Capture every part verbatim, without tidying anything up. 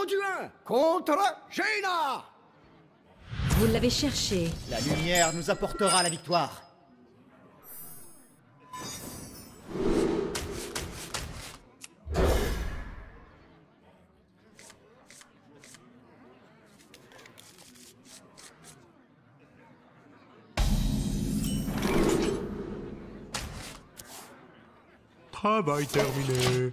Anduin Contre Jaina. Vous l'avez cherché. La lumière nous apportera la victoire. Travail terminé.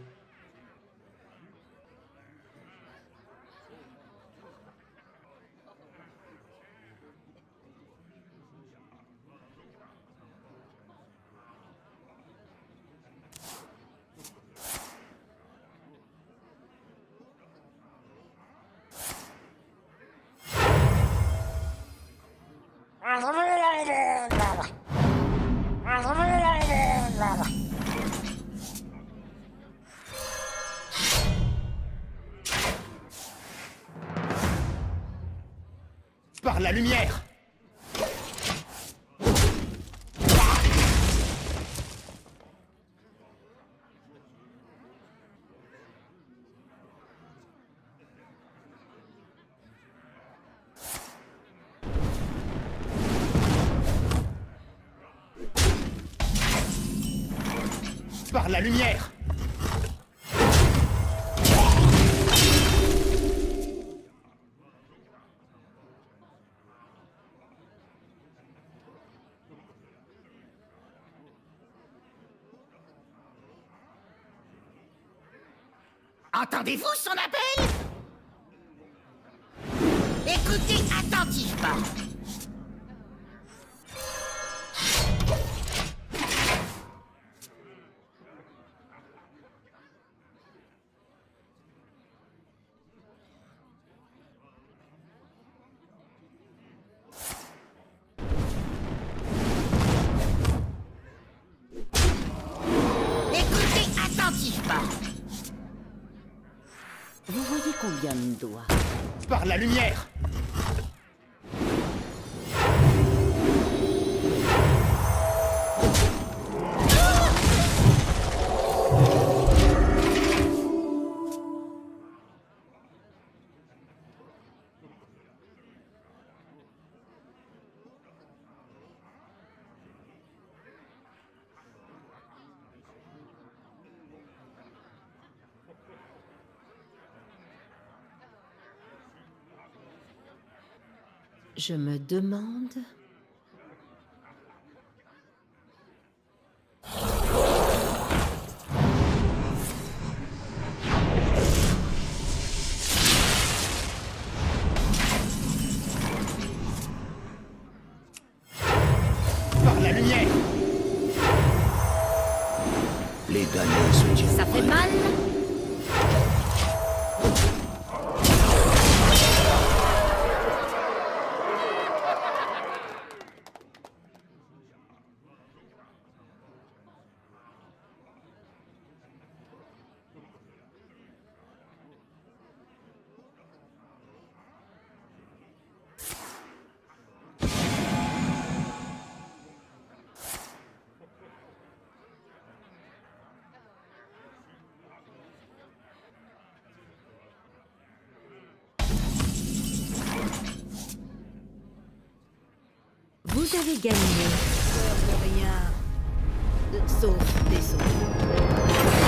Par la lumière. Par la lumière. Entendez-vous son appel? Écoutez attentivement. Écoutez attentivement. Vous voyez combien me doit. Par la lumière. Je me demande... Par la lumière. Les damnés se tirent. Ça fait mal? Vous avez gagné. Peur de rien. Sauf des autres.